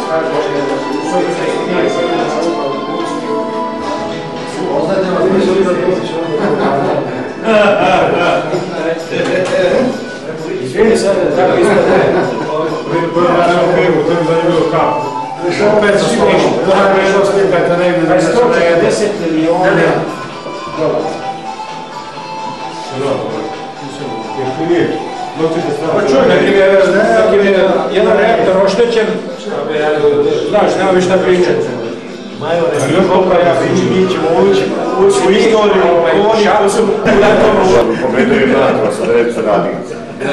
Izvini sad, tako ispade. Opet za složno. Tako je što slikajte negdje. 140 milijona dolara. Pa čuj, nekak je jedan reaktor oštećen, znaš, nema više šta pričati. Ja pričam, mi ćemo ući u istoriju, oni koji su pobedili NATO sa 900 radnika.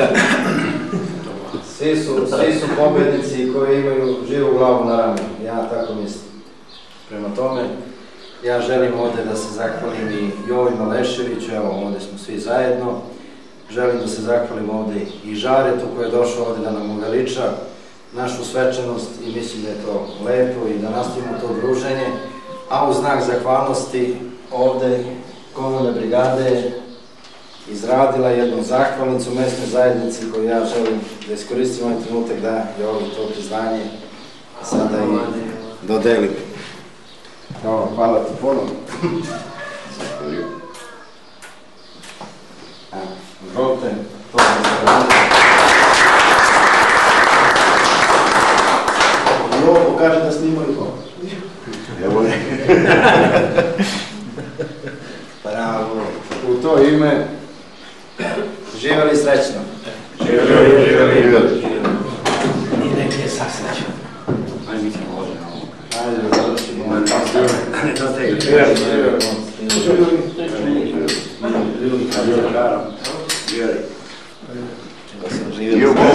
Svi su pobednici koji imaju živu glavu na ramenu, ja tako mislim. Prema tome, ja želim ovdje da se zahvalim i Jovi Maleševiću, evo ovdje smo svi zajedno. Želim da se zahvalim ovdje i Žaretu koji je došao ovdje da nam uveliča našu svečanost i mislim da je to lepo i da nastavimo to druženje. A u znak zahvalnosti ovdje Komune brigade izradila jednu zahvalnicu mesnoj zajednici koju ja želim da iskoristim ovaj trenutak da je ovo to priznanje sada i dodelim. Hvala ti ponovno. Izvolite, to je ovo pokaže da snimaju to. Evo je. Bravo. U to ime živjeli srećno. Živjeli. I nek je sasrećno. Ajde, mi ćemo ovdje na ovo. Ajde, završimo. Ajde, to ste igrali. Živjeli.